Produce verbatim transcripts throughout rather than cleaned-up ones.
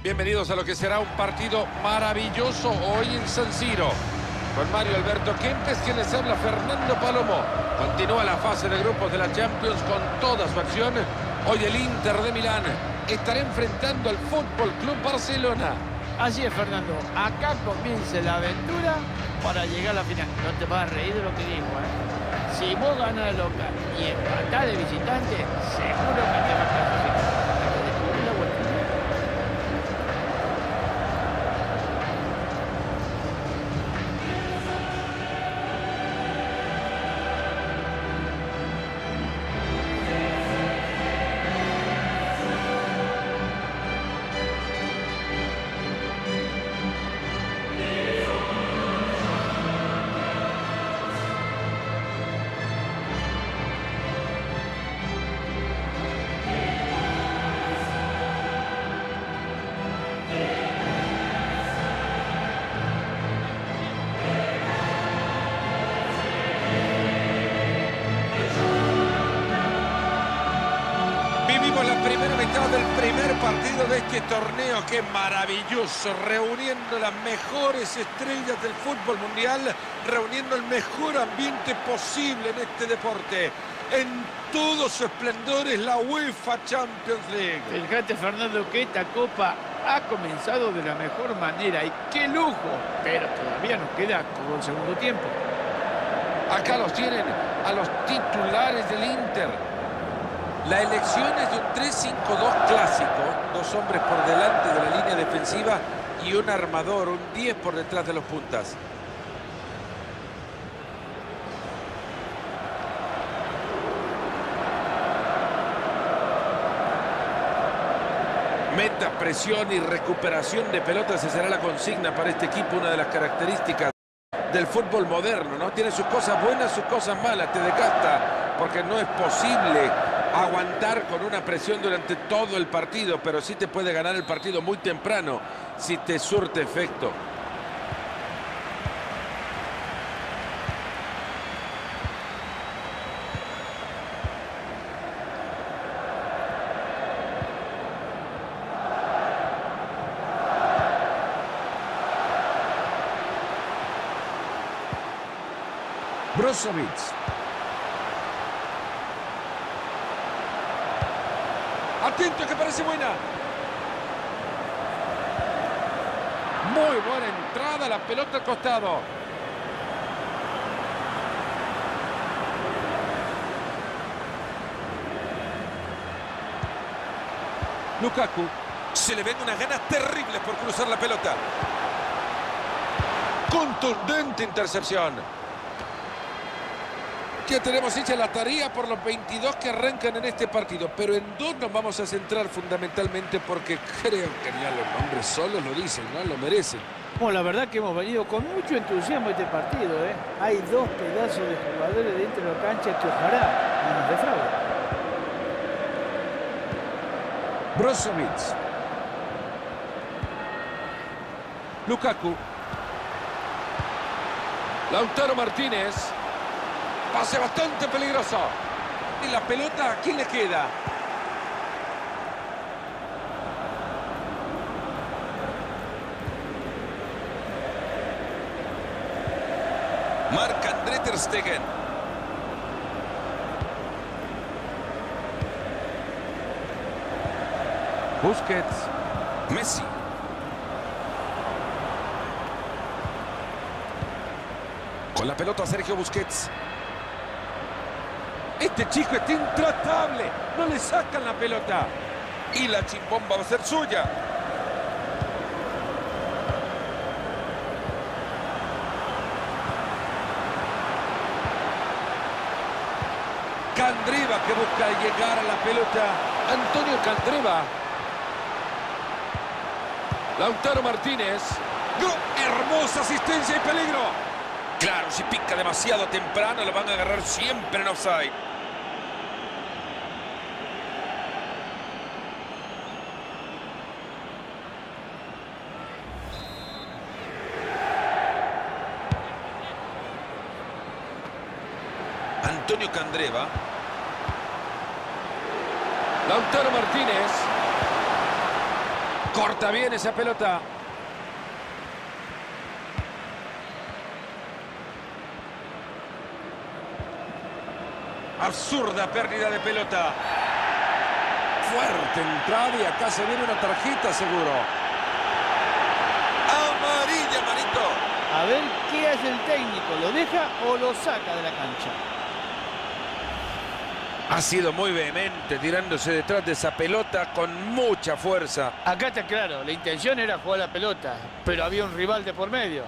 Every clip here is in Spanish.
Bienvenidos a lo que será un partido maravilloso hoy en San Siro. Con Mario Alberto Kempes, quien les habla, Fernando Palomo. Continúa la fase de grupos de la Champions con toda su acción. Hoy el Inter de Milán estará enfrentando al Fútbol Club Barcelona. Así es, Fernando. Acá comienza la aventura para llegar a la final. No te vas a reír de lo que digo, ¿eh? Si vos ganas de local y empatás de visitante, seguro que te vas a clasificar. Hay que descubrir la vuelta. Vivimos la primera mitad del primer partido de este torneo. ¡Qué maravilloso! Reuniendo las mejores estrellas del fútbol mundial, reuniendo el mejor ambiente posible en este deporte. En todo su esplendor es la UEFA Champions League. Fíjate, Fernando, que esta copa ha comenzado de la mejor manera. Y ¡qué lujo! Pero todavía nos queda todo el segundo tiempo. Acá los tienen a los titulares del Inter. La elección es de un tres cinco dos clásico, dos hombres por delante de la línea defensiva y un armador, un diez por detrás de los puntas. Meta, presión y recuperación de pelotas, esa será la consigna para este equipo, una de las características del fútbol moderno, ¿no? Tiene sus cosas buenas, sus cosas malas, te desgasta porque no es posible aguantar con una presión durante todo el partido, pero sí te puede ganar el partido muy temprano si te surte efecto. Brozovic. Atento, que parece buena. Muy buena entrada, la pelota al costado. Lukaku. Se le ven unas ganas terribles por cruzar la pelota. Contundente intercepción. Ya tenemos hecha la tarea por los veintidós que arrancan en este partido, pero en dos nos vamos a centrar fundamentalmente porque creo que ya los nombres solos lo dicen, ¿no? Lo merecen. Bueno, la verdad que hemos venido con mucho entusiasmo a este partido, ¿eh? Hay dos pedazos de jugadores dentro de la cancha que ojalá no nos defrauden. Brozovic. Lukaku. Lautaro Martínez. Pase bastante peligroso. Y la pelota, ¿a quién le queda? Marc-André ter Stegen. Busquets. Messi. Con la pelota Sergio Busquets. Este chico está intratable. No le sacan la pelota. Y la chimbomba va a ser suya. Candreva que busca llegar a la pelota. Antonio Candreva. Lautaro Martínez. ¡Gol! Hermosa asistencia y peligro. Claro, si pica demasiado temprano lo van a agarrar siempre en offside. Antonio Candreva. Lautaro Martínez. Corta bien esa pelota. Absurda pérdida de pelota. Fuerte entrada y acá se viene una tarjeta seguro. Amarilla, Marito. A ver qué hace el técnico. ¿Lo deja o lo saca de la cancha? Ha sido muy vehemente tirándose detrás de esa pelota con mucha fuerza. Acá está claro, la intención era jugar la pelota, pero había un rival de por medio.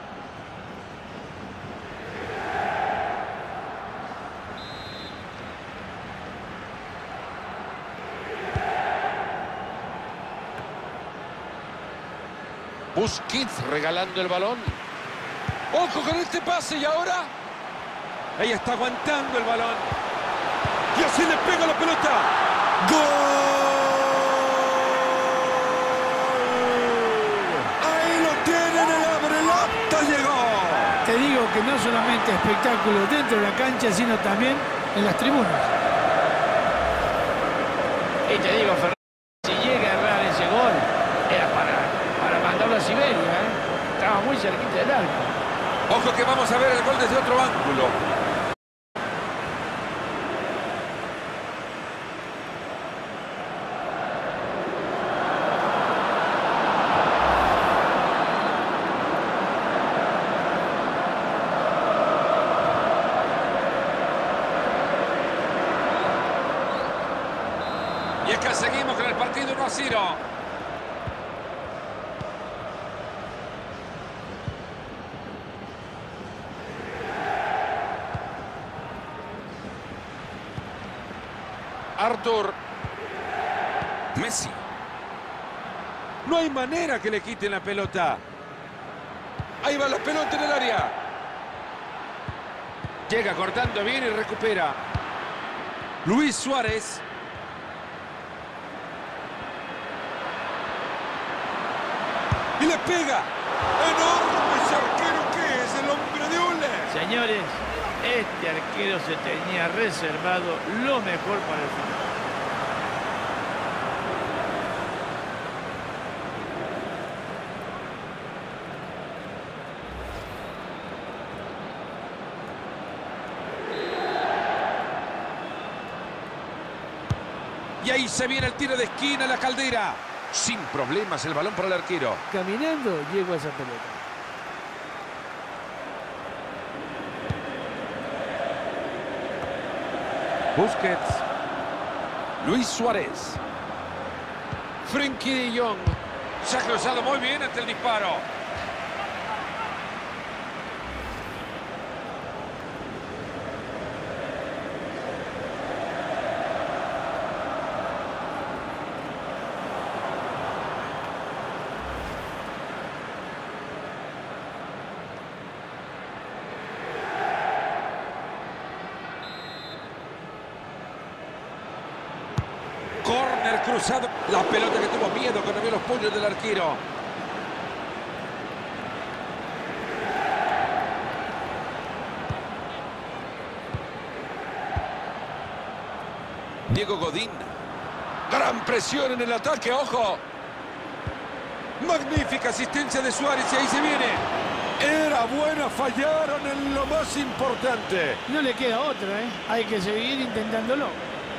Busquets regalando el balón. ¡Ojo con este pase! Y ahora... Ahí está aguantando el balón. Y así le pega la pelota. ¡Gol! Ahí lo tienen, el abrelata llegó. Te digo que no solamente espectáculo dentro de la cancha, sino también en las tribunas. Y te digo, Fernández, si llega a errar ese gol, era para, para mandarlo a Siberia, ¿eh? Estaba muy cerquita del arco. Ojo que vamos a ver el gol desde otro ángulo. Y es que seguimos con el partido uno a cero. Arthur. Messi. No hay manera que le quiten la pelota. Ahí va la pelota en el área. Llega cortando bien y recupera. Luis Suárez. Y le pega. ¡Enorme ese arquero que es! ¡El hombre de hule! Señores, este arquero se tenía reservado lo mejor para el final. Y ahí se viene el tiro de esquina, la Caldera. Sin problemas el balón para el arquero. Caminando llegó a esa pelota. Busquets. Luis Suárez. Frenkie de Jong. Se ha cruzado muy bien ante el disparo. Córner cruzado. La pelota que tuvo miedo cuando vio los puños del arquero. Diego Godín. Gran presión en el ataque, ojo. Magnífica asistencia de Suárez y ahí se viene. Era buena, fallaron en lo más importante. No le queda otra, ¿eh? Hay que seguir intentándolo.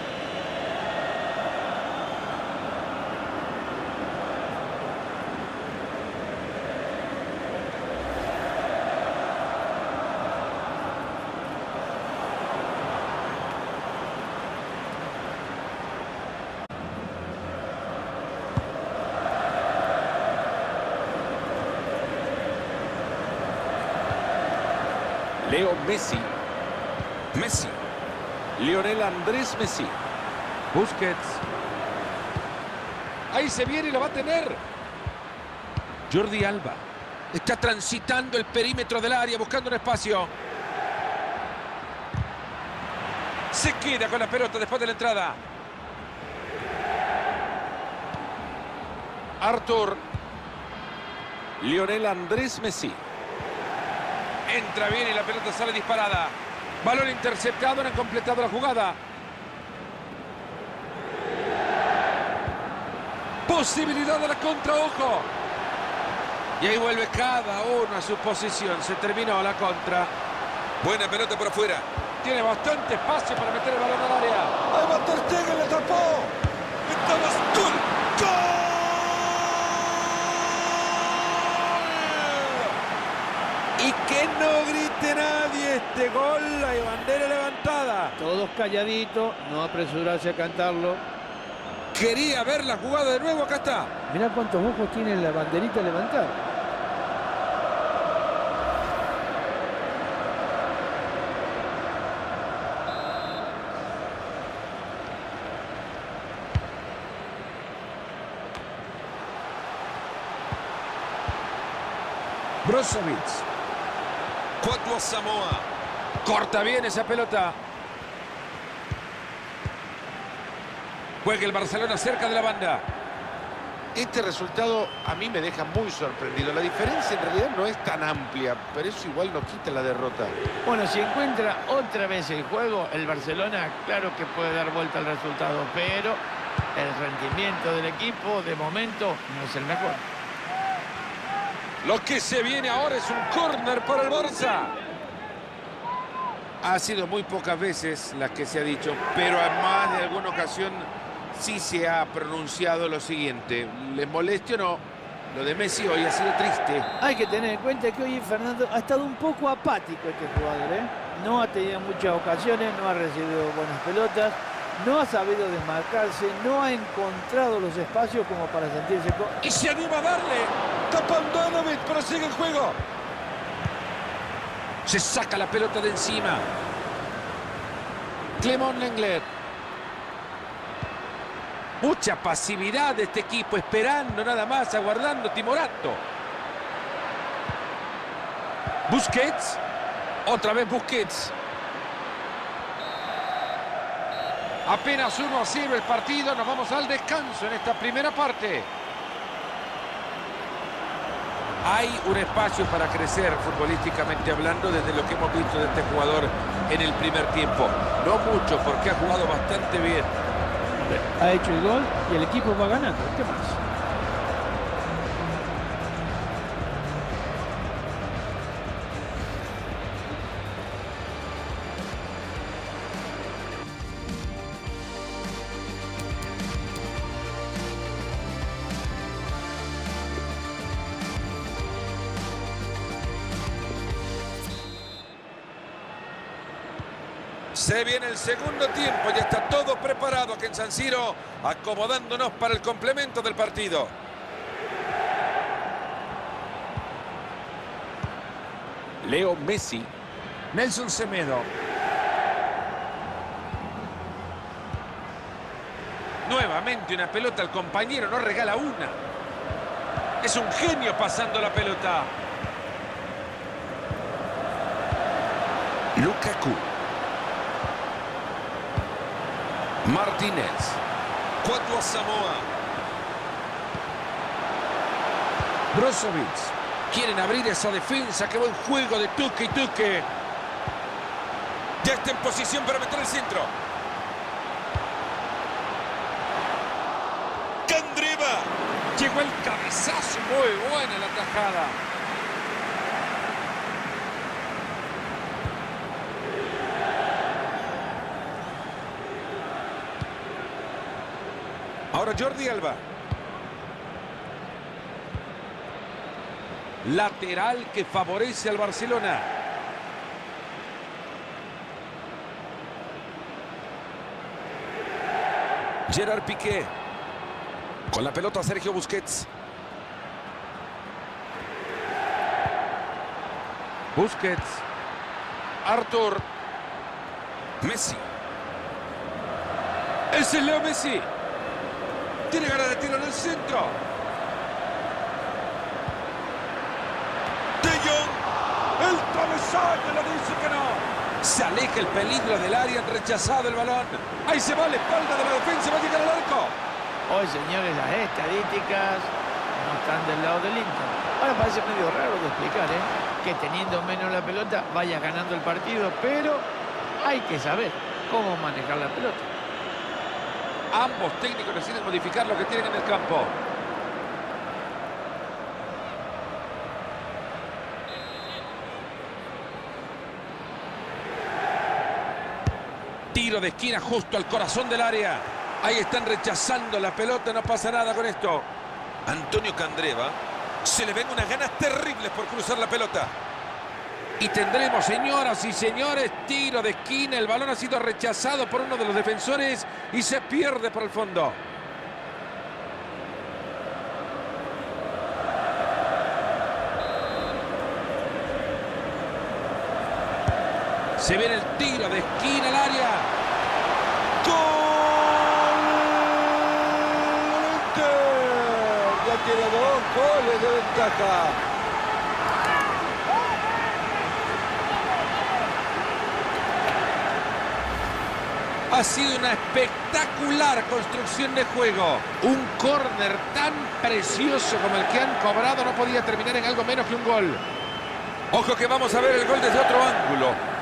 Leo Messi. Messi. Lionel Andrés Messi. Busquets. Ahí se viene y lo va a tener. Jordi Alba. Está transitando el perímetro del área buscando un espacio. Se queda con la pelota después de la entrada. Arthur. Lionel Andrés Messi. Entra bien y la pelota sale disparada. Balón interceptado, no han completado la jugada. Posibilidad de la contra, ojo. Y ahí vuelve cada uno a su posición. Se terminó la contra. Buena pelota por afuera. Tiene bastante espacio para meter el balón al área. ¡Ahí va Ter Stegen, le tapó! ¡Estamos tú! ¡Gol! Y que no grite nadie este gol. Hay bandera levantada. Todos calladitos, no apresurarse a cantarlo. Quería ver la jugada de nuevo. Acá está. Mirá cuántos ojos tiene la banderita levantada. Brozovic. Cuatro Samoa. Corta bien esa pelota. Juega el Barcelona cerca de la banda. Este resultado a mí me deja muy sorprendido. La diferencia en realidad no es tan amplia, pero eso igual no quita la derrota. Bueno, si encuentra otra vez el juego, el Barcelona claro que puede dar vuelta al resultado, pero el rendimiento del equipo de momento no es el mejor. Lo que se viene ahora es un córner para el Barça. Ha sido muy pocas veces las que se ha dicho, pero en más de alguna ocasión sí se ha pronunciado lo siguiente. ¿Les moleste o no? Lo de Messi hoy ha sido triste. Hay que tener en cuenta que hoy Fernando ha estado un poco apático este jugador, ¿eh? No ha tenido muchas ocasiones, no ha recibido buenas pelotas, no ha sabido desmarcarse, no ha encontrado los espacios como para sentirse... Con... Y se anima a darle. Tapandanovic, pero sigue el juego. Se saca la pelota de encima. Clément Lenglet. Mucha pasividad de este equipo, esperando nada más, aguardando, timorato. Busquets. Otra vez Busquets. Apenas uno a cero el partido. Nos vamos al descanso en esta primera parte. Hay un espacio para crecer futbolísticamente hablando desde lo que hemos visto de este jugador en el primer tiempo. No mucho, porque ha jugado bastante bien. Ha hecho el gol y el equipo va ganando. ¿Qué más? Se viene el segundo tiempo, ya está todo preparado aquí en San Siro, acomodándonos para el complemento del partido. Leo Messi. Nelson Semedo. Nuevamente una pelota al compañero, no regala una. Es un genio pasando la pelota. Lukaku. Martínez. Cuatro a Samoa. Brozovic. Quieren abrir esa defensa. Qué buen juego de Tuque y Tuque. Ya está en posición para meter el centro. Candreva. Llegó el cabezazo. Muy buena la tajada. Ahora Jordi Alba. Lateral que favorece al Barcelona. Gerard Piqué. Con la pelota Sergio Busquets. Busquets. Arthur. Messi. Ese es Leo Messi. Tiene ganas de tiro en el centro. De Jong. El travesaño le dice que no. Se aleja el peligro del área, han rechazado el balón. Ahí se va a la espalda de la defensa, va a llegar al arco. Hoy, señores, las estadísticas no están del lado del Inter. Ahora parece medio raro de explicar, ¿eh? Que teniendo menos la pelota vaya ganando el partido, pero hay que saber cómo manejar la pelota. Ambos técnicos deciden modificar lo que tienen en el campo. Tiro de esquina justo al corazón del área. Ahí están rechazando la pelota, no pasa nada con esto. Antonio Candreva. Se le ven unas ganas terribles por cruzar la pelota. Y tendremos, señoras y señores, tiro de esquina. El balón ha sido rechazado por uno de los defensores y se pierde por el fondo. Se viene el tiro de esquina al área. ¡Gol! Ya tiene dos goles de ventaja. Ha sido una espectacular construcción de juego. Un córner tan precioso como el que han cobrado no podía terminar en algo menos que un gol. Ojo que vamos a ver el gol desde otro ángulo.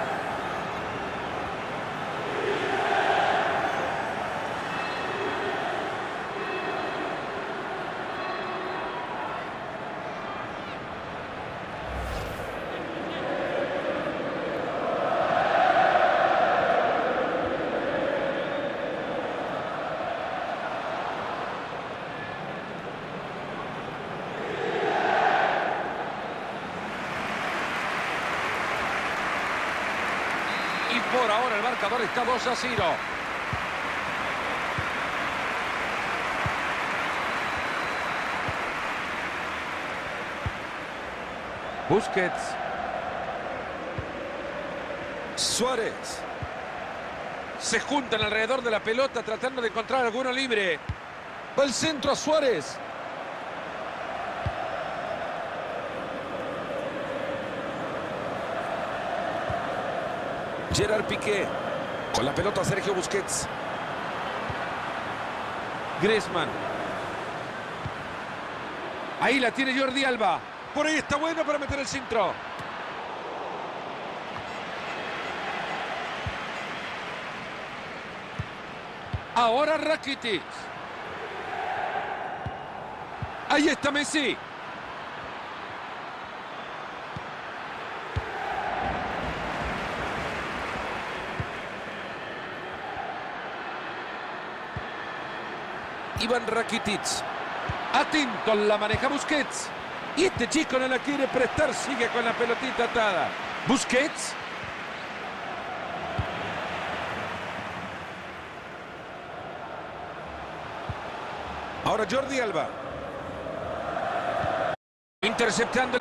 Y por ahora el marcador está dos a cero. Busquets. Suárez. Se juntan alrededor de la pelota tratando de encontrar alguno libre. Va el centro a Suárez. Gerard Piqué. Con la pelota Sergio Busquets. Griezmann. Ahí la tiene Jordi Alba. Por ahí está bueno para meter el centro. Ahora Rakitic. Ahí está Messi. Iván Rakitic. Atento, la maneja Busquets. Y este chico no la quiere prestar, sigue con la pelotita atada. Busquets. Ahora Jordi Alba. Interceptando.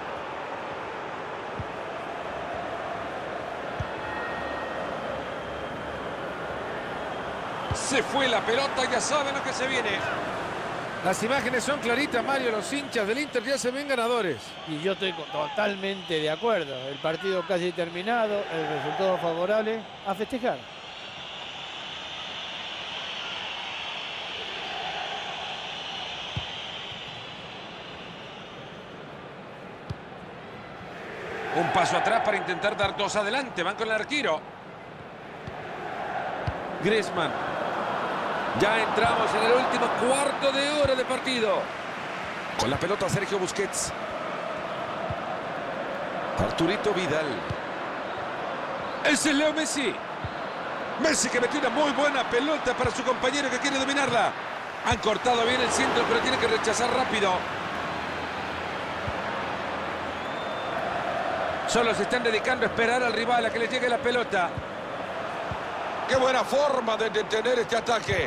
Se fue la pelota, ya saben lo que se viene. Las imágenes son claritas, Mario. Los hinchas del Inter ya se ven ganadores. Y yo estoy totalmente de acuerdo. El partido casi terminado, el resultado favorable, a festejar. Un paso atrás para intentar dar dos adelante. Van con el arquero. Griezmann. Ya entramos en el último cuarto de hora de partido. Con la pelota Sergio Busquets. Arturito Vidal. Ese es Leo Messi. Messi que metió una muy buena pelota para su compañero que quiere dominarla. Han cortado bien el centro, pero tiene que rechazar rápido. Solo se están dedicando a esperar al rival a que le llegue la pelota. ¡Qué buena forma de detener este ataque!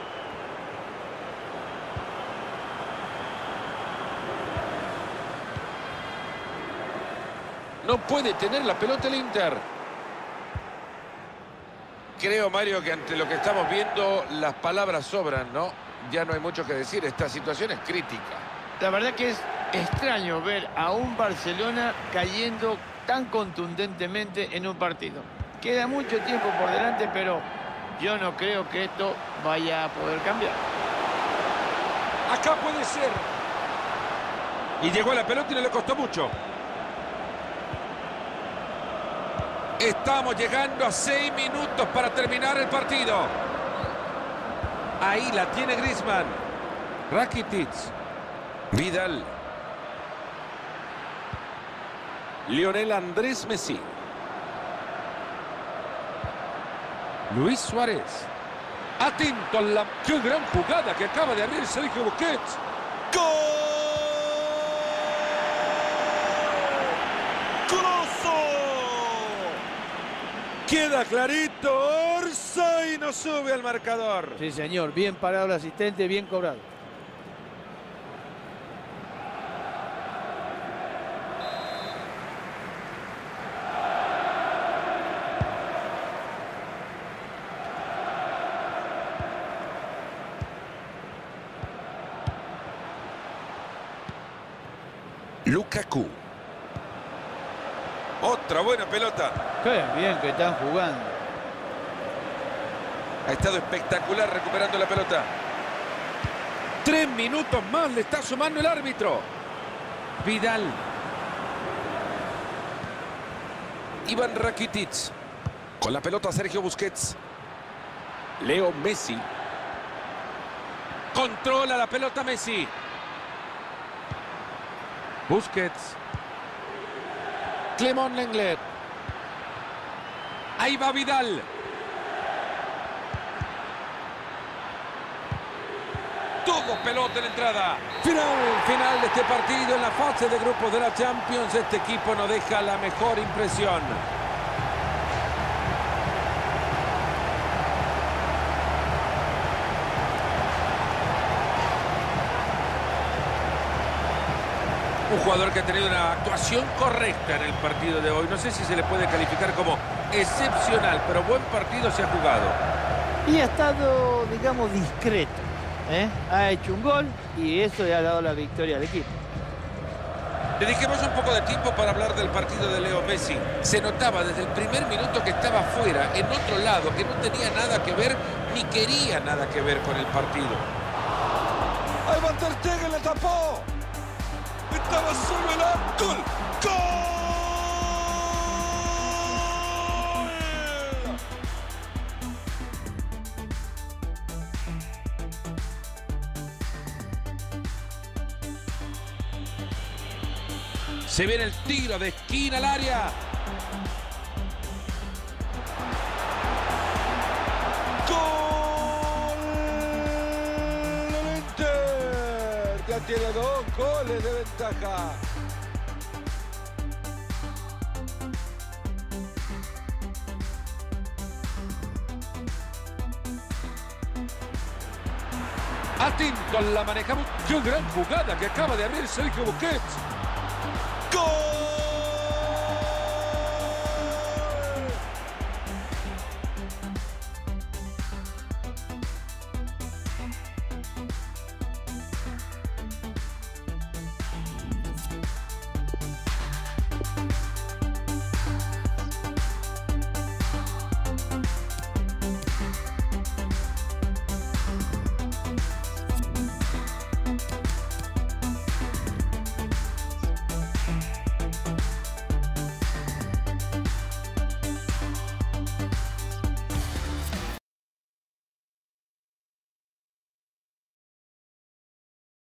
No puede tener la pelota el Inter. Creo, Mario, que ante lo que estamos viendo, las palabras sobran, ¿no? Ya no hay mucho que decir. Esta situación es crítica. La verdad que es extraño ver a un Barcelona cayendo tan contundentemente en un partido. Queda mucho tiempo por delante, pero yo no creo que esto vaya a poder cambiar. Acá puede ser. Y llegó a la pelota y no le costó mucho. Estamos llegando a seis minutos para terminar el partido. Ahí la tiene Griezmann. Rakitic. Vidal. Lionel Andrés Messi. Luis Suárez. Atento a la... ¡Qué gran jugada que acaba de abrir Sergio Busquets! ¡Gol! ¡Golazo! Queda clarito. Orsay no sube al marcador. Sí, señor. Bien parado el asistente, bien cobrado. Lukaku. Otra buena pelota. Qué bien que están jugando. Ha estado espectacular recuperando la pelota. Tres minutos más le está sumando el árbitro. Vidal. Iván Rakitic. Con la pelota Sergio Busquets. Leo Messi. Controla la pelota Messi. Busquets. Clément Lenglet. Ahí va Vidal. Tuvo pelota en la entrada. Final, final de este partido en la fase de grupos de la Champions. Este equipo nos deja la mejor impresión. Un jugador que ha tenido una actuación correcta en el partido de hoy. No sé si se le puede calificar como excepcional, pero buen partido se ha jugado. Y ha estado, digamos, discreto. ¿eh? Ha hecho un gol y eso le ha dado la victoria al equipo. Dediquemos un poco de tiempo para hablar del partido de Leo Messi. Se notaba desde el primer minuto que estaba fuera, en otro lado, que no tenía nada que ver ni quería nada que ver con el partido. ¡Ahí va Ter Stegen, le tapó! Estaba solo el arco. ¡Gol! ¡Gol! Se viene el tiro de esquina al área. ¡Gol! El Inter ya tiene dos goles de ventaja. Atento, la manejamos. ¡Qué gran jugada que acaba de abrir Sergio Busquets! ¡Gol!